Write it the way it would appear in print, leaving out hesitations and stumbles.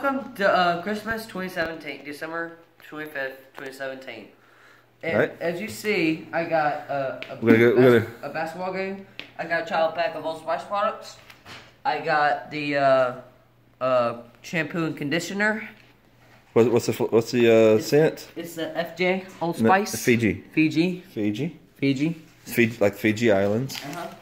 welcome to Christmas 2017, December 25th, 2017. And right. as you see, I got a basketball game. I got a child pack of Old Spice products. I got the shampoo and conditioner. What's the scent? It's the FJ Old Spice. Fiji. Fiji. Fiji. Fiji. Fiji, like Fiji Islands. Uh-huh.